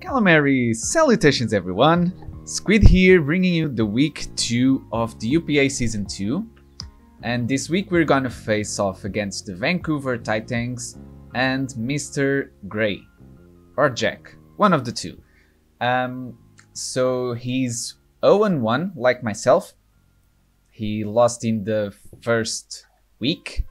Calamari Salutations everyone! Squid here, bringing you the week 2 of the UPA Season 2. And this week we're gonna face off against the Vancouver Titans and Mr. Grey. Or Jack, one of the two. So he's 0-1 like myself. He lost in the first week.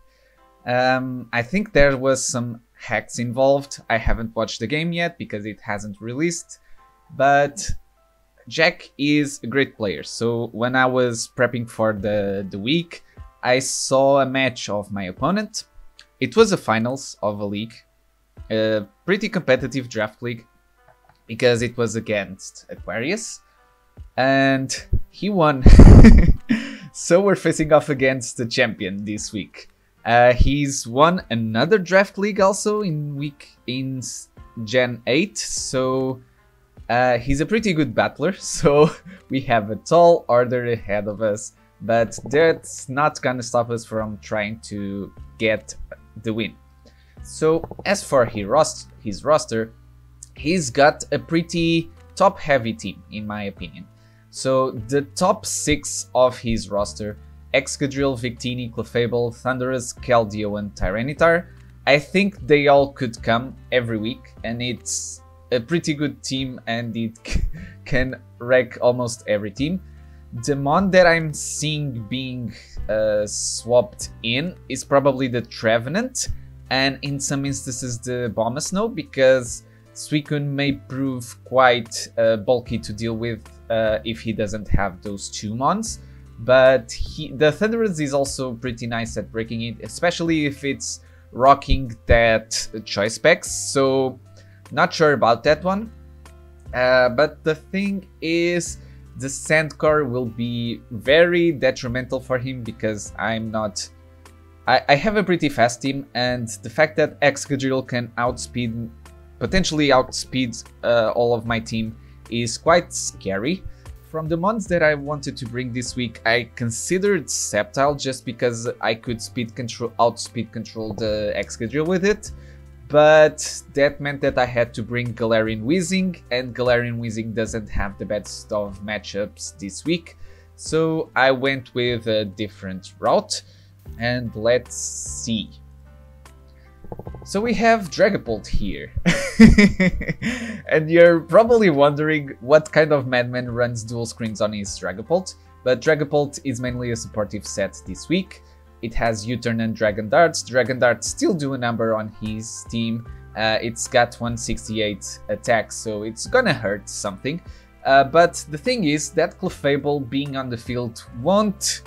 I think there was some hacks involved. I haven't watched the game yet because it hasn't released, but Jack is a great player. So when I was prepping for the week, I saw a match of my opponent. It was a finals of a league, a pretty competitive draft league, because it was against Aquarius, and he won. So we're facing off against the champion this week. He's won another draft league also in Gen 8, so he's a pretty good battler. So we have a tall order ahead of us, but that's not gonna stop us from trying to get the win. So as for his roster, he's got a pretty top-heavy team in my opinion. So the top 6 of his roster: Excadrill, Victini, Clefable, Thundurus, Keldeo, and Tyranitar. I think they all could come every week, and it's a pretty good team, and it can wreck almost every team. The mon that I'm seeing being swapped in is probably the Trevenant, and in some instances the Bombasnow, because Suicune may prove quite bulky to deal with if he doesn't have those two mons. But the Thundurus is also pretty nice at breaking it, especially if it's rocking that choice specs, so not sure about that one. But the thing is, the Sandcore will be very detrimental for him, because I have a pretty fast team, and the fact that Excadrill can potentially outspeed all of my team is quite scary. From the mons that I wanted to bring this week, I considered Sceptile just because I could outspeed control the Excadrill with it, but that meant that I had to bring Galarian Weezing, and Galarian Weezing doesn't have the best of matchups this week, so I went with a different route, and let's see. So we have Dragapult here. And you're probably wondering what kind of madman runs dual screens on his Dragapult, but Dragapult is mainly a supportive set this week. It has U-turn and Dragon Darts. Dragon Darts still do a number on his team. It's got 168 attacks, so it's gonna hurt something. But the thing is that Clefable being on the field won't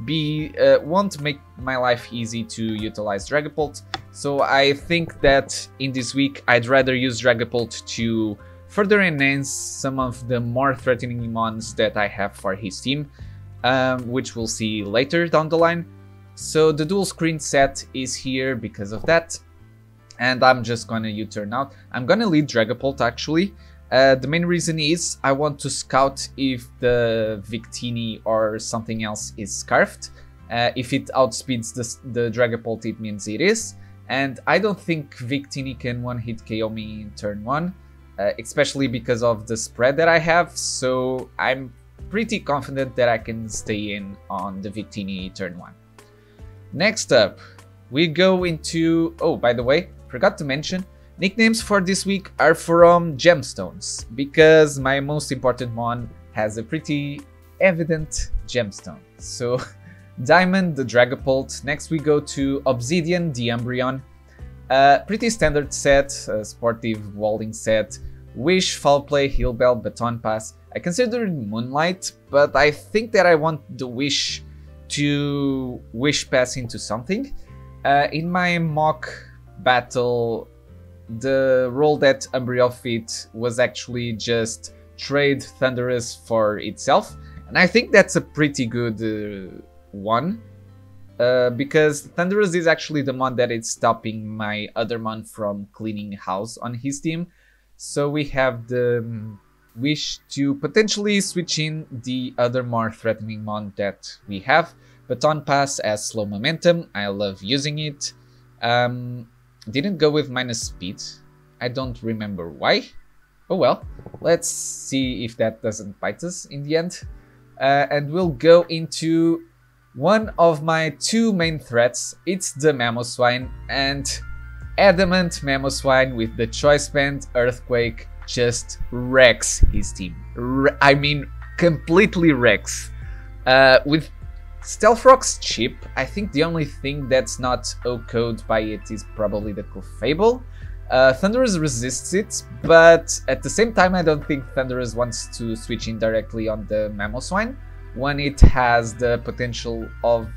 make my life easy to utilize Dragapult. So I think that in this week I'd rather use Dragapult to further enhance some of the more threatening mons that I have for his team, which we'll see later down the line. So the dual screen set is here because of that, and I'm just gonna U-turn out. I'm gonna lead Dragapult actually. The main reason is I want to scout if the Victini or something else is scarfed. If it outspeeds the Dragapult, it means it is. And I don't think Victini can one-hit KO me in turn 1, especially because of the spread that I have, so I'm pretty confident that I can stay in on the Victini turn 1. Next up, we go into... Oh, by the way, forgot to mention, nicknames for this week are from gemstones, because my most important mon has a pretty evident gemstone. So Diamond, the Dragapult. Next we go to Obsidian, the Umbreon. Pretty standard set, sportive walling set. Wish, Foul Play, Heal Bell, Baton Pass. I considered Moonlight, but I think that I want the Wish to Wish Pass into something. In my mock battle, the role that Umbreon fit was actually just trade Thundurus for itself, and I think that's a pretty good one, because Thundurus is actually the mon that is stopping my other mon from cleaning house on his team. So we have the Wish to potentially switch in the other more threatening mon that we have. Baton Pass as slow momentum, I love using it. Didn't go with minus speed, I don't remember why. Oh well, let's see if that doesn't bite us in the end. And we'll go into one of my two main threats. It's the Mamoswine, and Adamant Mamoswine with the Choice Band Earthquake just wrecks his team. I mean, completely wrecks. With Stealth Rock's chip, I think the only thing that's not OHKO'd by it is probably the Clefable. Thunderous resists it, but at the same time I don't think Thunderous wants to switch in directly on the Mamoswine when it has the potential of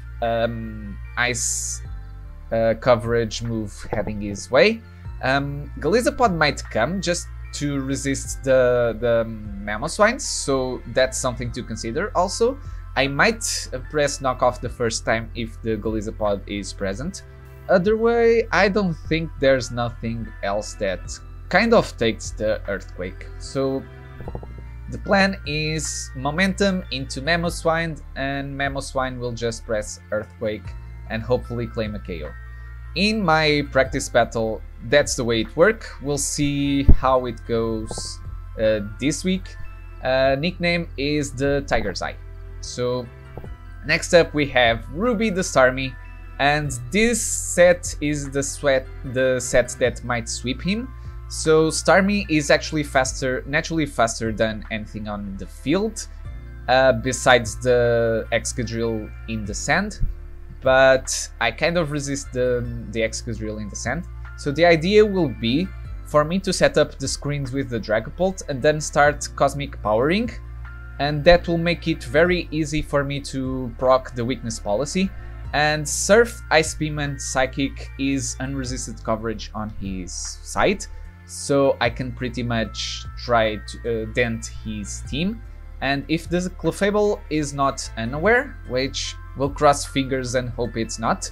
ice coverage move heading his way. Galizapod might come just to resist the Mamoswines, so that's something to consider. Also, I might press knockoff the first time if the Galizapod is present. Other way, I don't think there's nothing else that kind of takes the Earthquake. So the plan is momentum into Mamoswine, and Mamoswine will just press Earthquake and hopefully claim a KO. In my practice battle, that's the way it works. We'll see how it goes this week. Nickname is the Tiger's Eye. So next up we have Ruby the Starmie, and this set is the set that might sweep him. So Starmie is actually naturally faster than anything on the field, besides the Excadrill in the sand. But I kind of resist the Excadrill in the sand. So the idea will be for me to set up the screens with the Dragapult and then start Cosmic Powering, and that will make it very easy for me to proc the Weakness Policy. And Surf, Ice Beam and Psychic is unresisted coverage on his side, so I can pretty much try to dent his team. And if the Clefable is not unaware, which we'll cross fingers and hope it's not,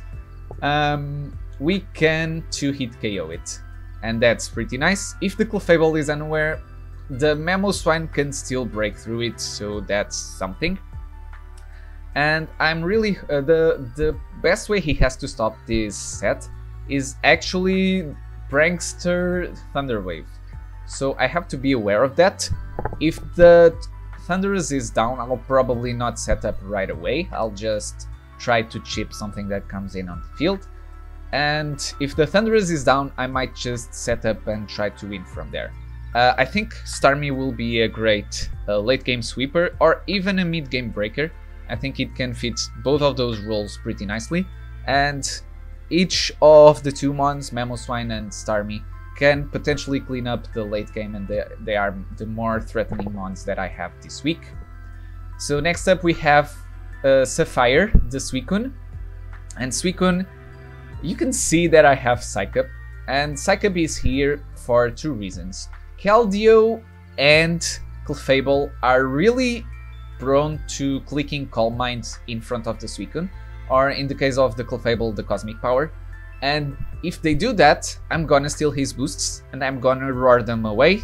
we can 2-hit KO it, and that's pretty nice. If the Clefable is unaware, the Mamoswine can still break through it, so that's something. And I'm really the best way he has to stop this set is actually Prankster Thunderwave. So I have to be aware of that. If the Thunderous is down, I'll probably not set up right away. I'll just try to chip something that comes in on the field. And if the Thunderous is down, I might just set up and try to win from there. I think Starmie will be a great late game sweeper or even a mid game breaker. I think it can fit both of those roles pretty nicely, and each of the two mons, Mamoswine and Starmie, can potentially clean up the late game, and they are the more threatening mons that I have this week. So next up we have Sapphire, the Suicune. And Suicune, you can see that I have Psycup, and Psycup is here for two reasons. Keldeo and Clefable are really prone to clicking Calm Mind in front of the Suicune, or in the case of the Clefable, the Cosmic Power. And if they do that, I'm gonna steal his boosts and I'm gonna roar them away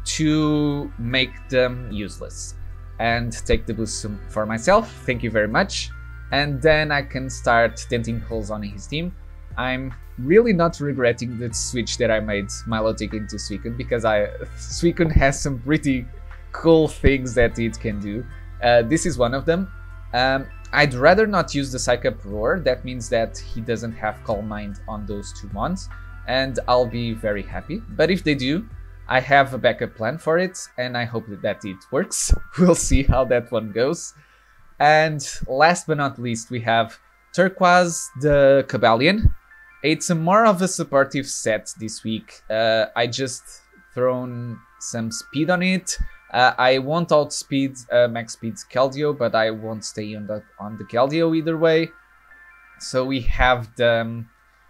to make them useless and take the boost for myself. Thank you very much. And then I can start denting holes on his team. I'm really not regretting the switch that I made Milotic into Suicune, because Suicune has some pretty cool things that it can do. This is one of them. I'd rather not use the Psycup Roar. That means that he doesn't have Calm Mind on those two mons, and I'll be very happy. But if they do, I have a backup plan for it, and I hope that it works. We'll see how that one goes. And last but not least, we have Turquoise the Cobalion. It's more of a supportive set this week. I just thrown some speed on it. I won't outspeed max speed Keldeo, but I won't stay on the Keldeo either way. So we have the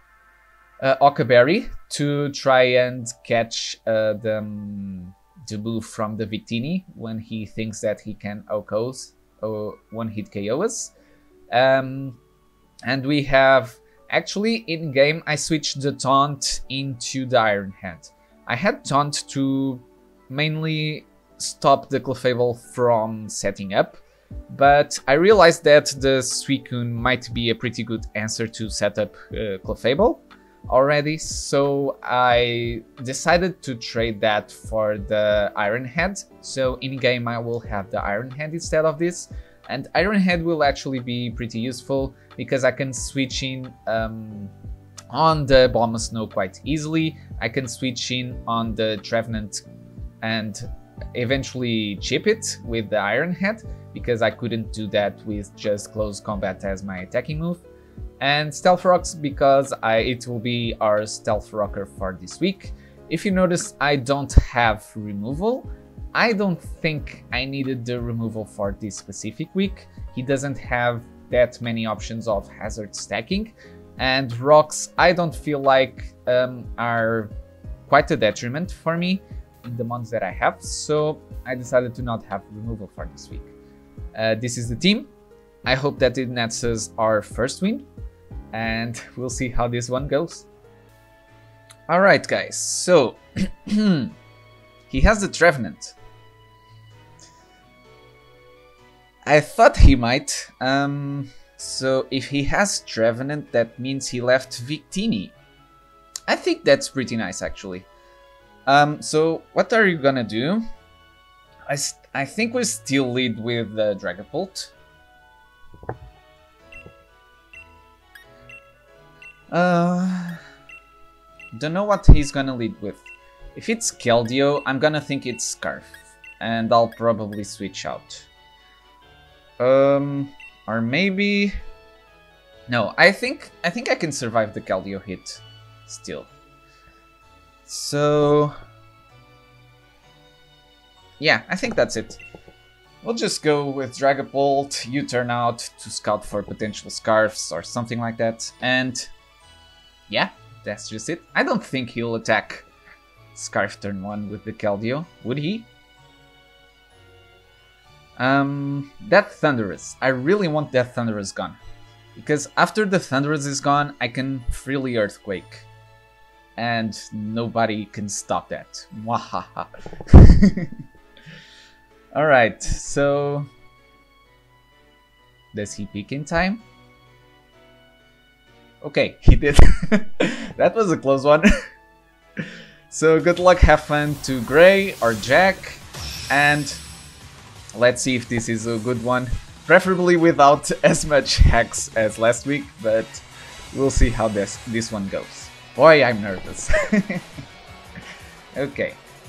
Okaberry to try and catch the move from the Victini when he thinks that he can OHKOs or one-hit KOs. And we have, actually in game, I switched the Taunt into the Iron Hand. I had Taunt to mainly stop the Clefable from setting up, but I realized that the Suicune might be a pretty good answer to set up Clefable. already, so I decided to trade that for the Iron Head. So in game I will have the Iron Head instead of this, and Iron Head will actually be pretty useful because I can switch in on the Bomb-o-Snow quite easily. I can switch in on the Trevenant and eventually chip it with the Iron Head, because I couldn't do that with just close combat as my attacking move. And Stealth Rocks because it will be our Stealth Rocker for this week. If you notice, I don't have removal. I don't think I needed the removal for this specific week. He doesn't have that many options of hazard stacking, and rocks I don't feel like are quite a detriment for me in the months that I have, so I decided to not have removal for this week. This is the team. I hope that it nets us our first win, and we'll see how this one goes. Alright guys, so he has the Trevenant. I thought he might. So if he has Trevenant, that means he left Victini. I think that's pretty nice actually. So what are you gonna do? I think we still lead with the Dragapult. Don't know what he's gonna lead with. If it's Keldeo, I'm gonna think it's Scarf, and I'll probably switch out. Or maybe... No, I think I can survive the Keldeo hit still. So... yeah, I think that's it. We'll just go with Dragapult, U-turn out to scout for potential Scarfs or something like that, and... yeah, that's just it. I don't think he'll attack Scarf turn 1 with the Keldeo, would he? That Thunderous. I really want that Thunderous gone. Because after the Thunderous is gone, I can freely Earthquake. And nobody can stop that. Mwahaha. Alright, so... does he peek in time? Okay, he did. That was a close one. So good luck, have fun to Gray or Jack, and let's see if this is a good one. Preferably without as much hacks as last week, but we'll see how this one goes. Boy, I'm nervous. Okay.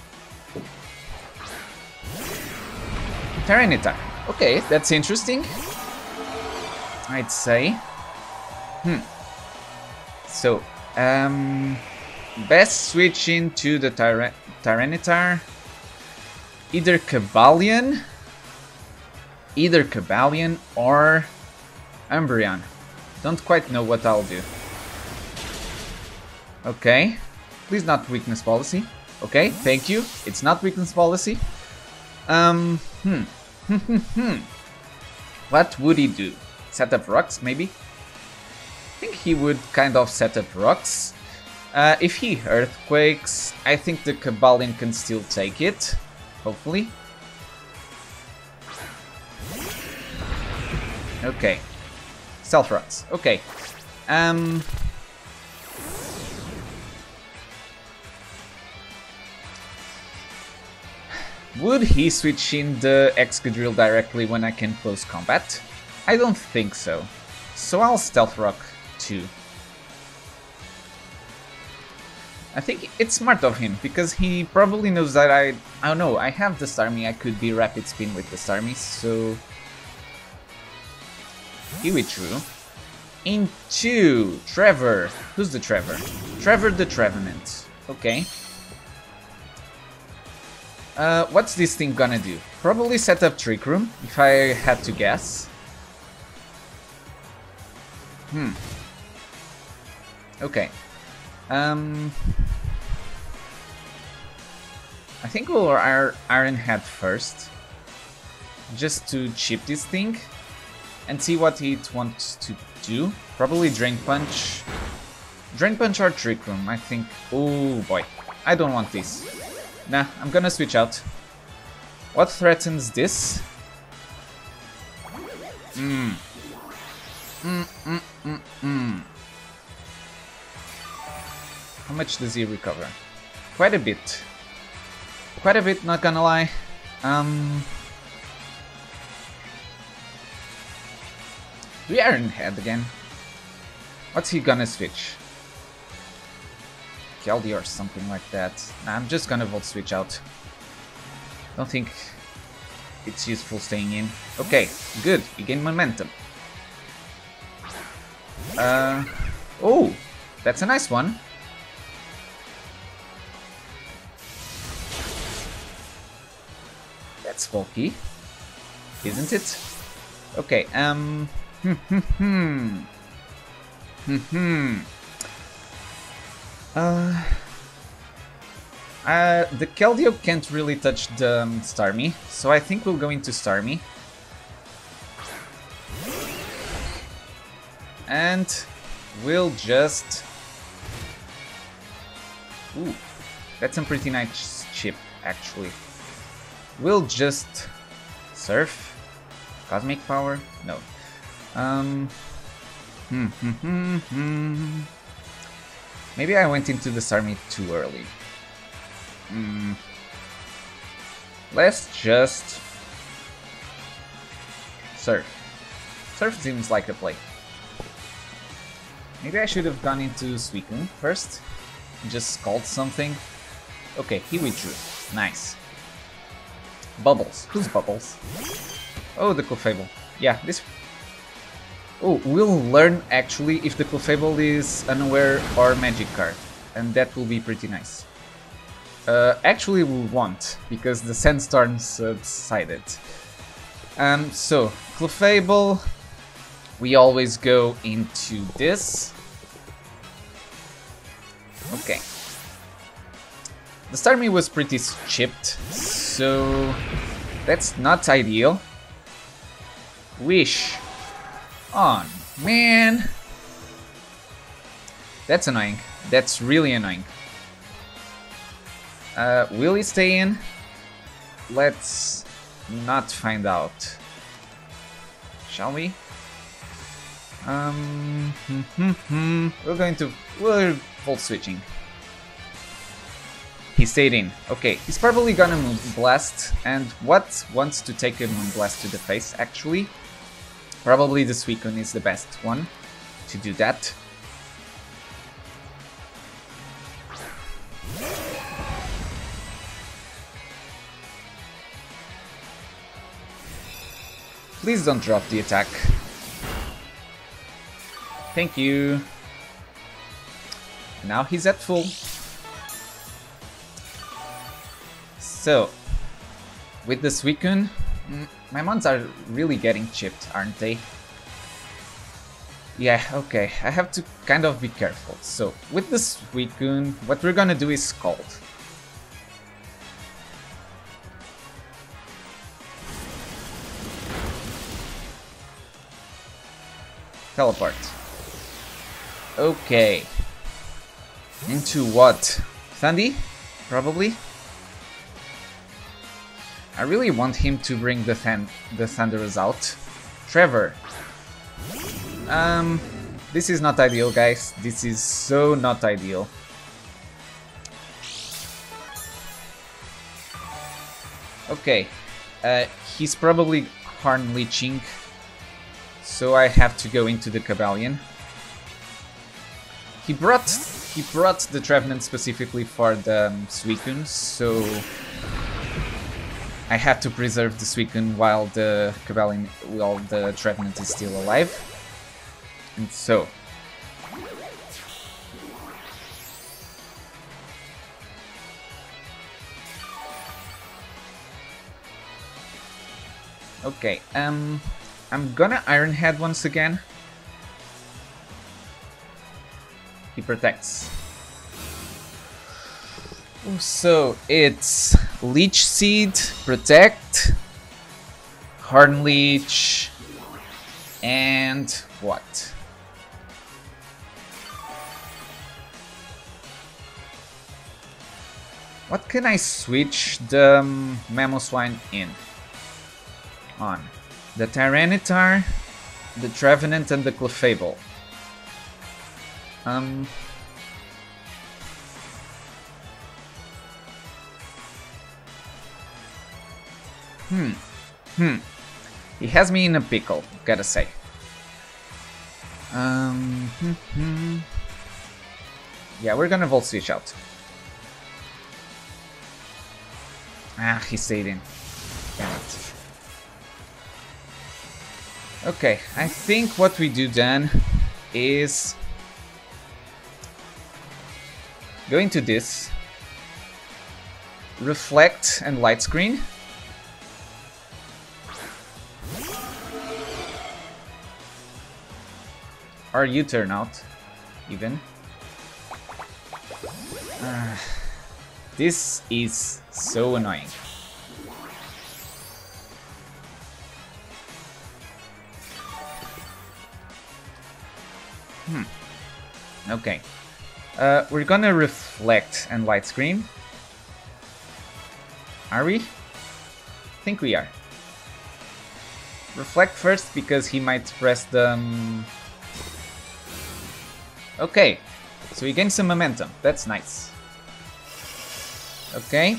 Tyranitar. Okay, that's interesting, I'd say. So, best switch into the Tyranitar. Either Cobalion or Umbreon. Don't quite know what I'll do. Okay, please not weakness policy. Okay, thank you. It's not weakness policy. What would he do? Set up rocks, maybe? I think he would kind of set up rocks. If he Earthquakes, I think the Cobalion can still take it. Hopefully. Okay. Stealth rocks. Okay. Would he switch in the Excadrill directly when I can close combat? I don't think so. So I'll Stealth Rock too. I think it's smart of him, because he probably knows that I don't know, I have the Starmie, I could be Rapid Spin with the Starmies, so... he withdrew. Into Trevor. Who's the Trevor? Trevor the Trevenant. Okay. What's this thing gonna do? Probably set up Trick Room, if I had to guess. Okay. I think we'll Iron Head first, just to chip this thing and see what it wants to do. Probably Drain Punch. Drain Punch or Trick Room, I think. Oh boy, I don't want this. Nah, I'm gonna switch out. What threatens this? How much does he recover? Quite a bit. Quite a bit, not gonna lie. We are in head again. What's he gonna switch? Keldeo or something like that. Nah, I'm just gonna Volt Switch out. Don't think it's useful staying in. Okay, good. You gain momentum. Oh, that's a nice one. That's bulky, isn't it? Okay, the Keldeo can't really touch the Starmie, so I think we'll go into Starmie. And we'll just... Ooh, that's a pretty nice chip, actually. We'll just... Surf? Cosmic Power? No. Maybe I went into the Starmie too early. Let's just... Surf. Surf seems like a play. Maybe I should have gone into Suicune first. Just called something. Okay, he withdrew. Nice. Bubbles. Who's Bubbles? Oh, the Clefable. Yeah, this... Oh, we'll learn actually if the Clefable is unaware or magic card. And that will be pretty nice. Actually we won't, because the Sandstorm subsided. So, Clefable... We always go into this. Okay. The Starmie was pretty chipped, so that's not ideal. Wish on, man. That's annoying. That's really annoying. Will he stay in? Let's not find out. Shall we? We're Volt Switching. He stayed in. Okay, he's probably gonna Moonblast, and what wants to take a Moonblast to the face, actually? Probably the Suicune is the best one to do that. Please don't drop the attack. Thank you. Now he's at full. So, with the Suicune, my mons are really getting chipped, aren't they? Yeah, okay, I have to kind of be careful. So, with the Suicune, what we're gonna do is Scald. Teleport. Okay. Into what? Thundy? Probably? I really want him to bring the Thunderous out. Trevor. This is not ideal, guys. This is so not ideal. Okay. He's probably Horn Leeching. So I have to go into the Cobalion. He brought the Trevenant specifically for the Suicune, so I have to preserve the Suicune while the Trevenant is still alive. And so okay, I'm gonna Iron Head once again. He protects. So it's Leech Seed, Protect, Horn Leech, and what? What can I switch the Mamoswine in? On the Tyranitar, the Trevenant, and the Clefable. He has me in a pickle, gotta say. Yeah, we're gonna Volt Switch out. Ah, he stayed in. Damn it. Okay, I think what we do then is go into this, reflect and light screen. Or U-turn out, even. This is so annoying. Okay. We're gonna reflect and light screen. Are we? I think we are. Reflect first because he might press the... Okay, so we gain some momentum. That's nice. Okay.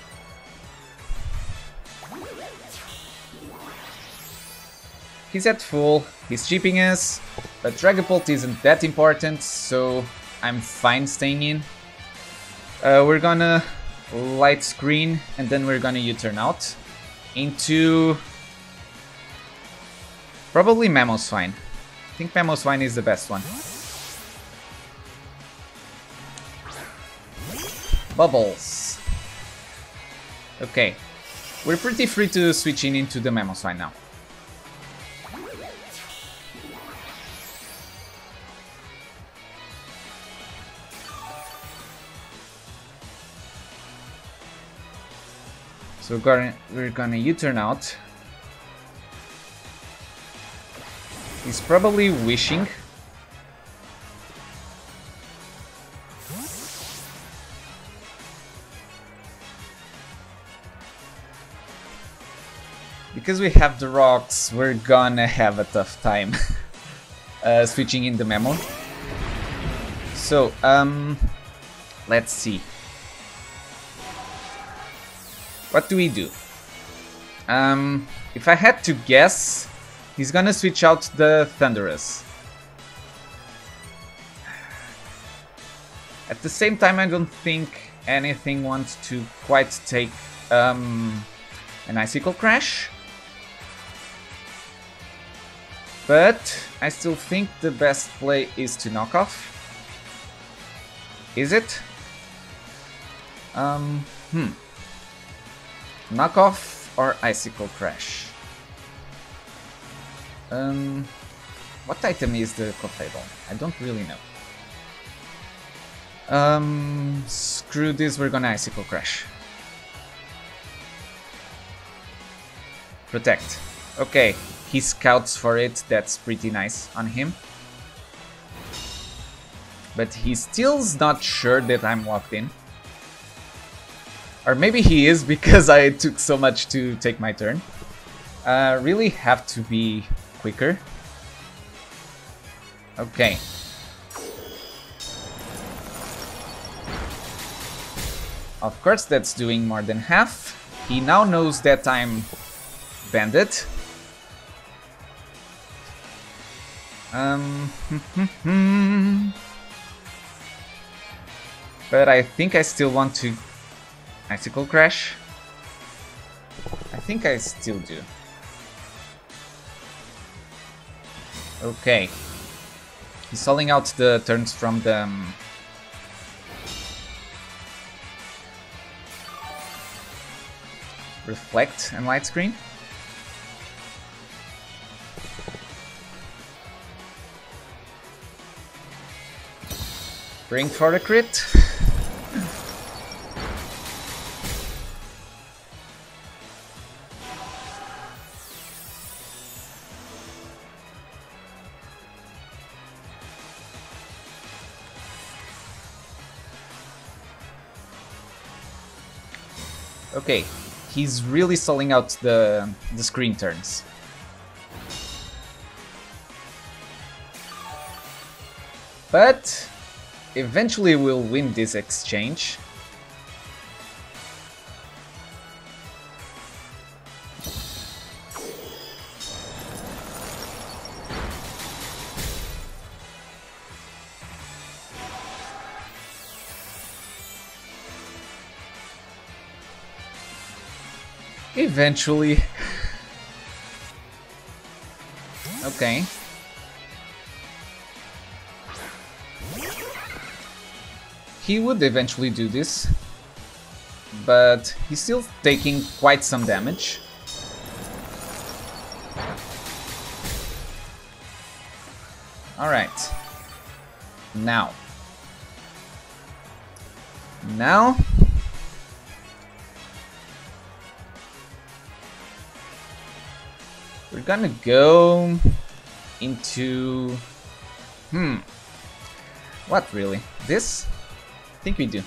He's at full, he's chipping us, but Dragapult isn't that important, so I'm fine staying in. We're gonna light screen, and then we're gonna U-turn out into probably Mamoswine. I think Mamoswine is the best one. Bubbles. Okay, we're pretty free to switch in into the Mamoswine now. So we're gonna U-turn out. He's probably wishing. Because we have the rocks, we're gonna have a tough time switching in the Memo. So, let's see. What do we do? If I had to guess, he's gonna switch out the Thunderous. At the same time, I don't think anything wants to quite take an Icicle Crash. But I still think the best play is to knock off. Is it? Knock off or Icicle Crash? What item is the Clefable? I don't really know. Screw this, we're gonna Icicle Crash. Protect. Okay, he scouts for it, that's pretty nice on him. But he still's not sure that I'm locked in. Or maybe he is because I took so much to take my turn. Really have to be quicker. Okay. Of course that's doing more than half. He now knows that I'm Bandit. But I think I still want to Icicle Crash. I think I still do. Okay. He's stalling out the turns from the... Reflect and Light Screen. Bring for the crit. Okay, he's really stalling out the screen turns. But eventually we'll win this exchange. Eventually. Okay. He would eventually do this, but he's still taking quite some damage. Alright. Now. We're gonna go into... What really? This? I think we do.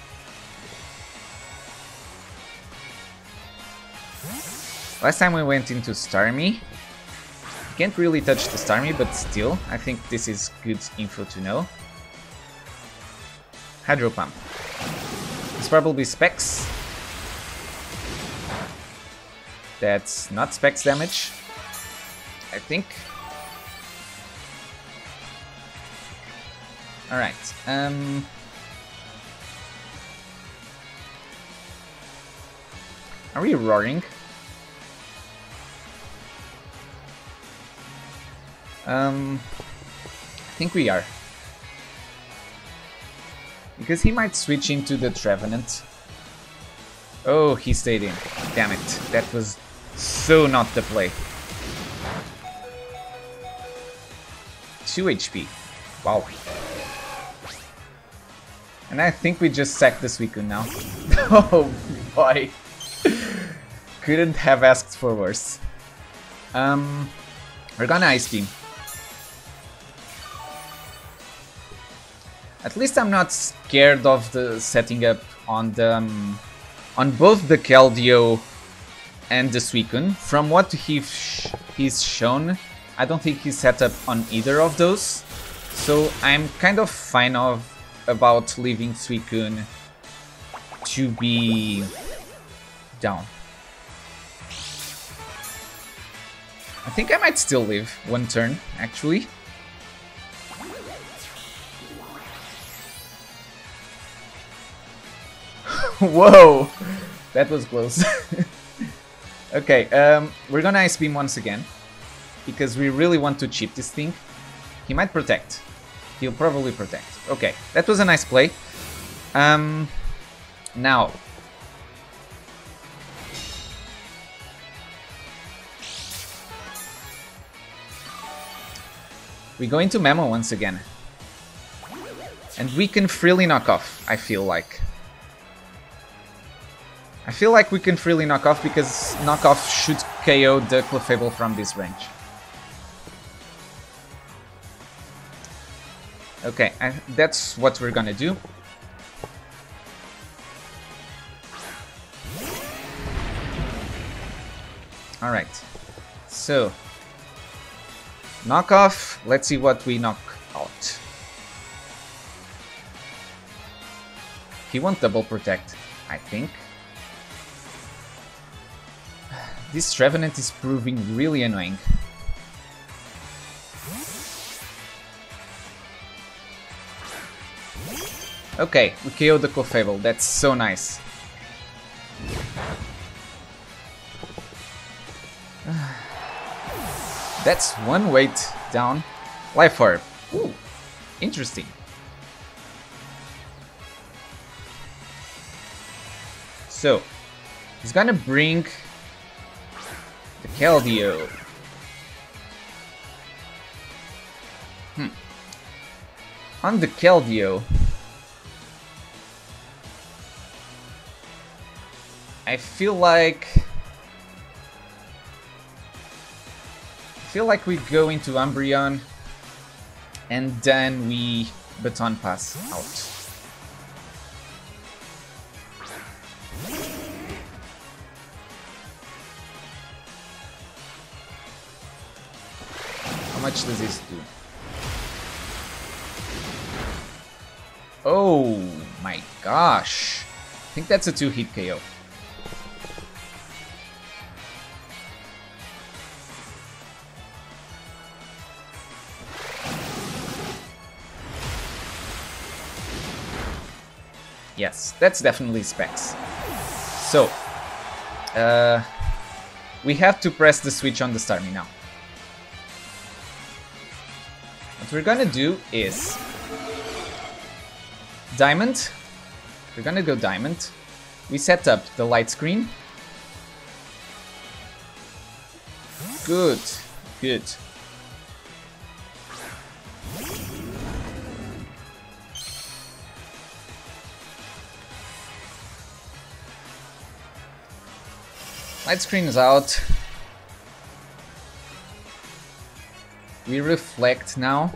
Last time we went into Starmie. Can't really touch the Starmie, but still, I think this is good info to know. Hydro Pump. It's probably Specs. That's not Specs damage, I think. Alright, are we roaring? I think we are. Because he might switch into the Trevenant. Oh, he stayed in. Damn it. That was so not the play. 2 HP. Wow. And I think we just sacked the Suicune now. Oh boy. Couldn't have asked for worse. We're gonna Ice Beam. At least I'm not scared of the setting up on the on both the Keldeo and the Suicune. From what he's shown, I don't think he's set up on either of those. So I'm kind of fine about leaving Suicune to be down. I think I might still live one turn, actually. Whoa! That was close. Okay, we're gonna Ice Beam once again. Because we really want to chip this thing. He might protect. He'll probably protect. Okay, that was a nice play. Now. We go into Memo once again. And we can freely knock off, I feel like. I feel like we can freely knock off because knockoff should KO the Clefable from this range. Okay, that's what we're gonna do. Alright, so knock off, let's see what we knock out. He won't double protect, I think. This Trevenant is proving really annoying. Okay, we KO'd the Clefable, that's so nice. That's one weight down. Life Orb. Ooh, interesting. So, he's gonna bring the Keldeo. On the Keldeo, I feel like we go into Umbreon and then we Baton Pass out. How much does this do? Oh my gosh. I think that's a 2-hit KO. Yes, that's definitely Specs. So, We have to press the switch on the Starmie now. What we're gonna do is Diamond. We're gonna go Diamond. We set up the light screen. Good, good. Light screen is out. We reflect now.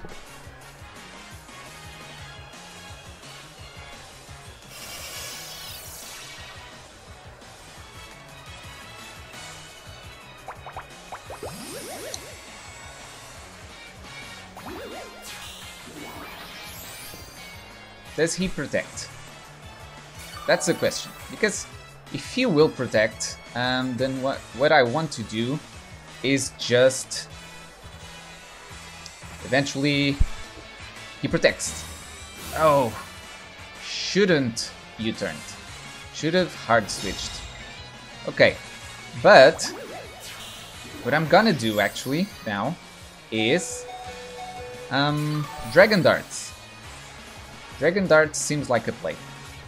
Does he protect? That's the question. Because if he will protect, then what I want to do is just eventually he protects. Oh, shouldn't U-turned. Should have hard switched. Okay, but what I'm gonna do actually now is Dragon Darts. Dragon Darts seems like a play.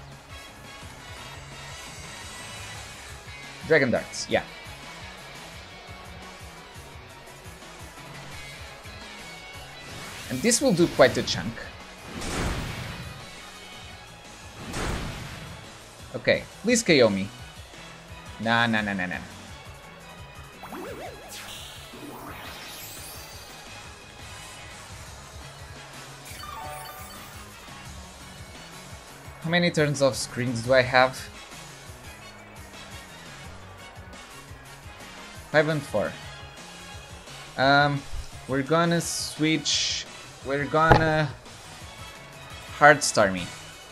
Dragon Darts, yeah. And this will do quite a chunk. Okay, please KO me. Nah. How many turns of screens do I have? 5 and 4. We're gonna switch. We're gonna hard Starmie.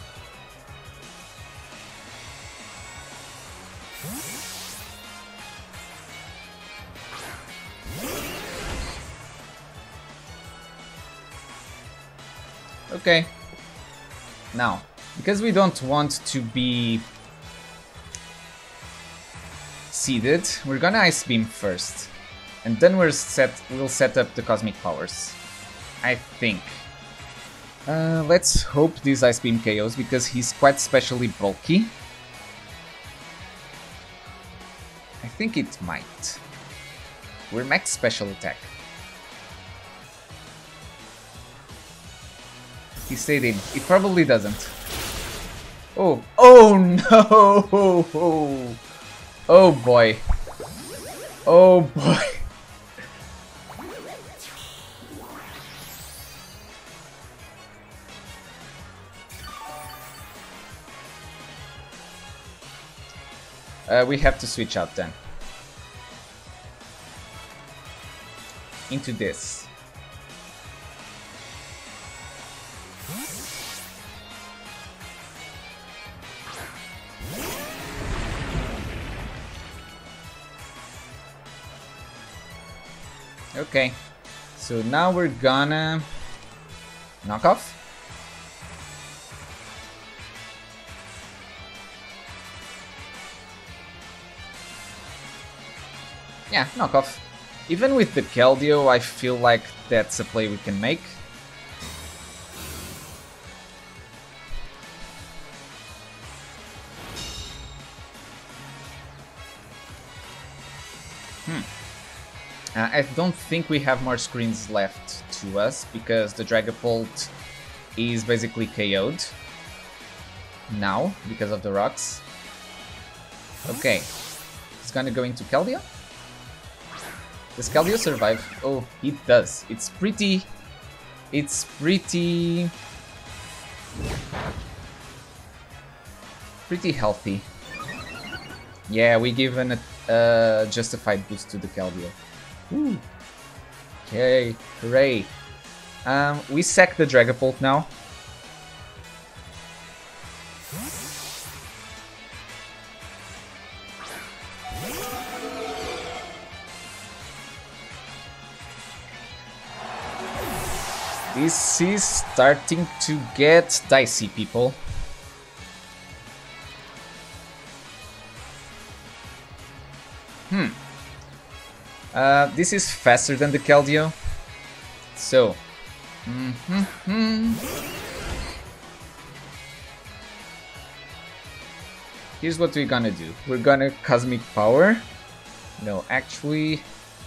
Okay. Now, because we don't want to be seeded, we're gonna Ice Beam first, and then we'll set up the Cosmic Powers. I think. Let's hope this Ice Beam KOs because he's quite specially bulky. I think it might. We're max special attack. He stayed in. It probably doesn't. Oh. Oh no! Oh boy. Oh boy. We have to switch out then. Into this. Okay, so now we're gonna knock off. Yeah, knock off. Even with the Keldeo, I feel like that's a play we can make. I don't think we have more screens left to us because the Dragapult is basically KO'd now because of the rocks. Okay, it's gonna go into Keldeo. Does Keldeo survive? Oh, it does. It's pretty healthy. Yeah, we give a justified boost to the Keldeo. Ooh. Okay, hooray. We sack the Dragapult now. This is starting to get dicey, people. This is faster than the Keldeo. So... here's what we're gonna do. We're gonna Cosmic Power. No, actually...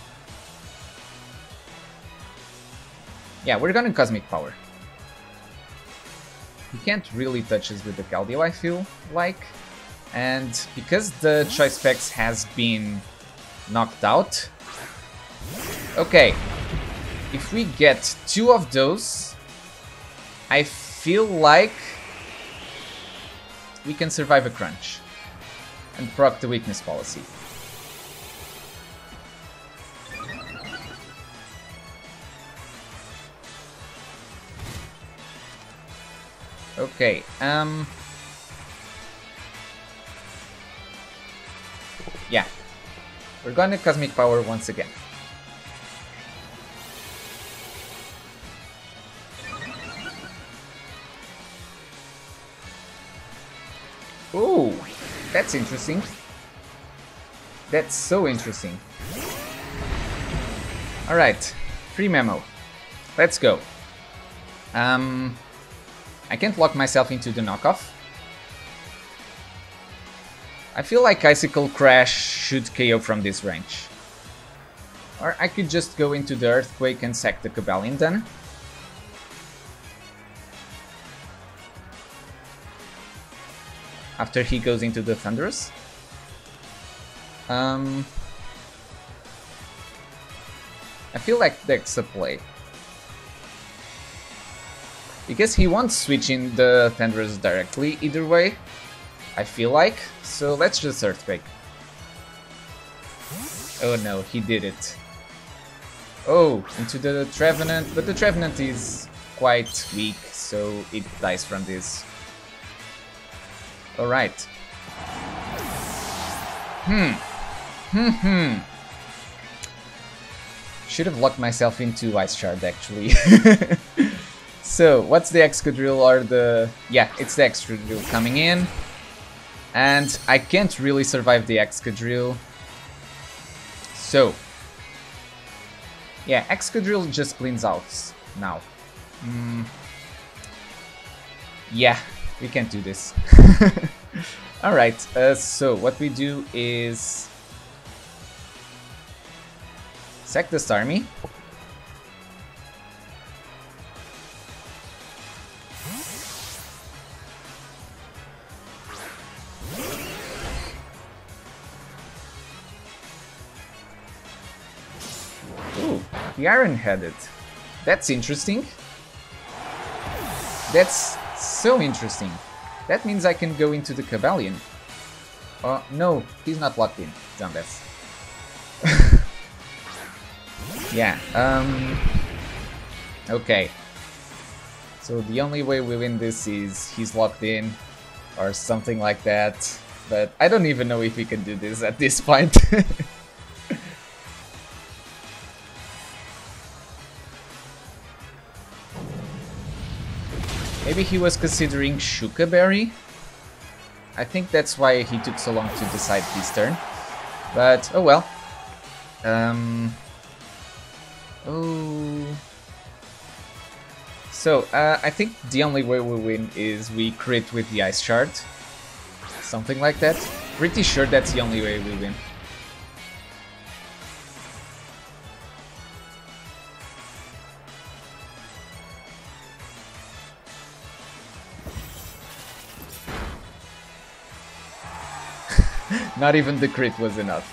yeah, we're gonna Cosmic Power. He can't really touch us with the Keldeo, I feel like. And because the Choice Specs has been knocked out... okay, if we get 2 of those, I feel like we can survive a crunch and proc the weakness policy. Okay, yeah, we're gonna Cosmic Power once again. Ooh, that's interesting. That's so interesting. Alright, free memo. Let's go. I can't lock myself into the knockoff. I feel like Icicle Crash should KO from this range. Or I could just go into the Earthquake and sack the Cobalion then. After he goes into the Thunderous. I feel like that's a play. Because he won't switch in the Thunderous directly either way, I feel like. So let's just Earthquake. Oh no, he did it. Oh, into the Trevenant, but the Trevenant is quite weak, so it dies from this. Alright. Should have locked myself into Ice Shard actually. So, what's the Excadrill or the... yeah, it's the Excadrill coming in. And I can't really survive the Excadrill. So... yeah, Excadrill just cleans out now. Yeah, we can't do this. Alright, so what we do is... sack the Starmie. Ooh, the Iron-Headed. That's interesting. That's so interesting. That means I can go into the Cobalion. Oh, no, he's not locked in. Dumbass. Yeah, okay. So the only way we win this is he's locked in, or something like that. But I don't even know if we can do this at this point. Maybe he was considering Shuka Berry. I think that's why he took so long to decide his turn. But, oh well. Oh. So, I think the only way we win is we crit with the Ice Shard. Something like that. Pretty sure that's the only way we win. Not even the crit was enough.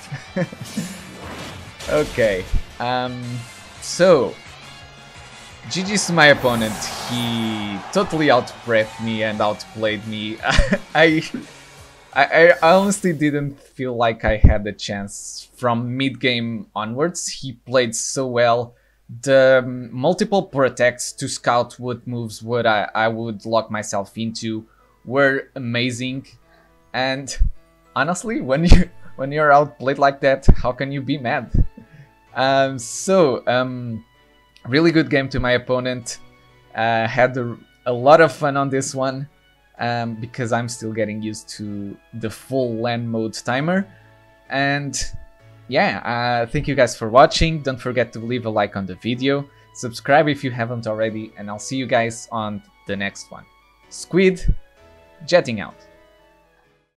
Okay. So, GG's to my opponent. He totally outbreathed me and outplayed me. I honestly didn't feel like I had a chance from mid-game onwards. He played so well. The multiple protects to scout what moves would I would lock myself into were amazing. And honestly, when you're outplayed like that, how can you be mad? Really good game to my opponent. Had a lot of fun on this one because I'm still getting used to the full land mode timer. And yeah, thank you guys for watching. Don't forget to leave a like on the video, subscribe if you haven't already, and I'll see you guys on the next one. Squid, jetting out.